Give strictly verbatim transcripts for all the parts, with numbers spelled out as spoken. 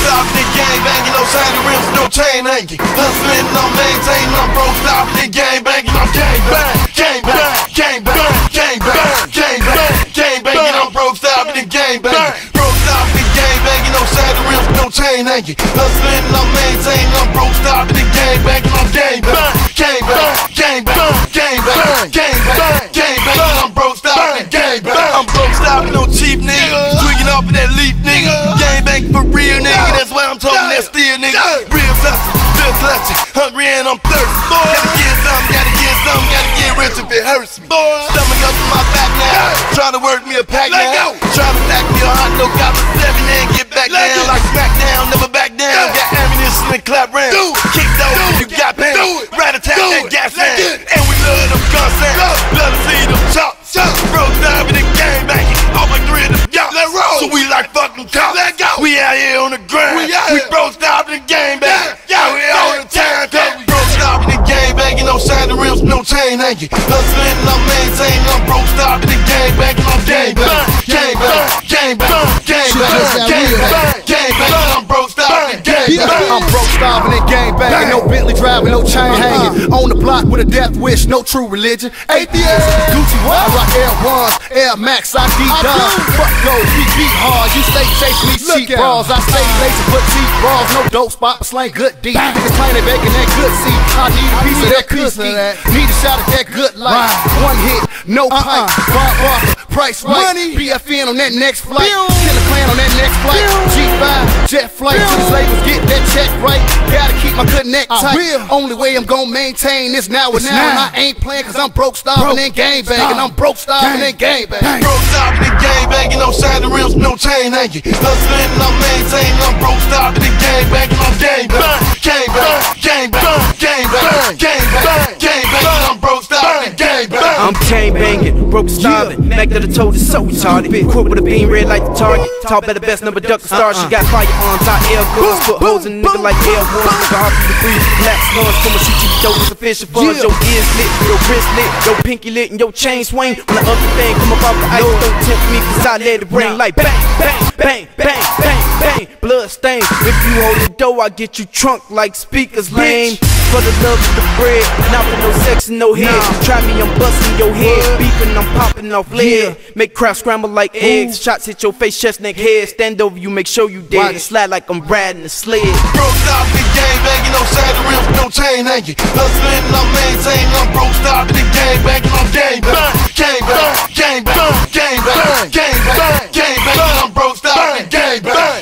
stopping the gang banging, no shiny rims, no chain hanging. Hustling, I'm maintaining, I'm broke stopping the gang banging, I'm gang bang, gang bang, gang bang, gang bang, gang bang, gang banging, I'm broke stopping the gang banging. Broke stopping the gang banging, no shiny rims, no chain hanging. Hustling, I'm maintaining, I'm broke stopping the gang banging, I'm gang bang, gang bang, gang bang, gang bang, gang bang, gang banging, I'm broke stopping the gang bang. I'm broke stopping no cheap nigga, tweaking off of that leaf nigga. Gang bang for real nigga, that's why I'm talking that steel nigga. Real hustle, real clutching, hungry and I'm thirsty. Gotta get some, gotta get some, gotta get rich if it hurts me. Stomach up in my back now, trying to work me a pack now. Trying to stack me a hot no got my seven and get back down like SmackDown, never back down. Got ammunition and clap round, kick those, you got pounds, rat-a-tat that gas sound. And we love them gun sounds, love to see them chops. Broke down in the game banging, all my three of them y'all. So we like fucking cops. We out here on the ground, we broke stop in the game banging. Yeah, we all the time, cause we broke stop in the game banging, no shiny rims, no chain hanging. Hustling, I'm maintaining, I'm broke stop in the game banging, I'm gang bang, gang bang, gang bang, gang bang, gang bang, gang banging, I'm broke stop in the game bang. I'm broke starving and gang banging, no Bentley driving, no chain hanging. On the block with a death wish, no true religion. Atheist, Gucci, what? I rock Air Ones, Air Max, I D-Dub. Fuck those, we beat hard, you stay chasing these cheap bras. I stay lazy, put cheap bras, no dope spot, but slang good deep. Niggas claim they baking that good seed, I need a piece of that cookie. Need a shot at that good life. One hit, no pipe, Bob Barker, price right. B F N on that next flight, Killer Clan on that next flight. G five, jet flight, to the labels, get that check right. Gotta keep my good neck tight. Only way I'm gonna maintain this now and now. And I ain't playing cause I'm broke starving and gang banging. I'm broke starving and gang banging. Broke stopping the gang banging, no shiny rims, no chain hanging. Hustling, I'm maintaining, I'm broke stopping the gang banging, I'm gang bang, gang bang, gang bang, gang bang, gang bang, gang banging, I'm broke stopping the gang bang. I'm gang banging, broke starving. Mac that I told is so retarded. Quick with a beam, red like the target. Talk better, best number, duck the star. She got firearms, I air guns, put holes in a nigga like air ones. Nigga hard to breathe, black slugs, come and shoot you, yo, it's official funds. Your ears lit, your wrist lit, your pinky lit, and your chain swing. When the other thing come up off the ice, don't tempt me, cause I let it rain like bang, bang, bang, bang, bang, bang. Blood stain, if you hold the dough, I get you trunk like speakers lame. For the love of the bread, not for no sex and no head. Try me, I'm busting your head, beefing, I'm popping off lead. Make crowd scramble like eggs, shots hit your face, chest, neck, head. Stand over you, make sure you dead. Slide like I'm riding a sled. Broke stop the gang banging, no shiny rims, no chain hanging. Hustling, I'm maintaining, I'm broke stop the gang banging, I'm gang bang, gang bang, gang bang, gang bang, gang bang, gang banging, I'm broke stop the gang bang.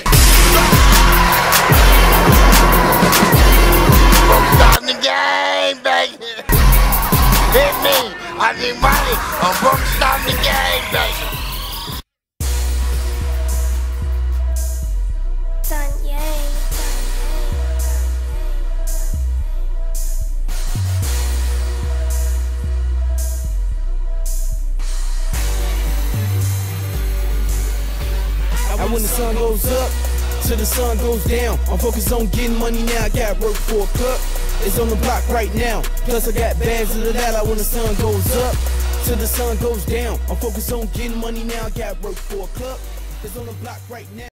Starting the game, baby. Hit me. I need money. I'm broke starting the game, baby. And when the sun goes up, till the sun goes down, I'm focused on getting money now. I got work for a cup, it's on the block right now. Plus I got bands of the dollar when the sun goes up, till the sun goes down. I'm focused on getting money now. I got work for a cup, it's on the block right now.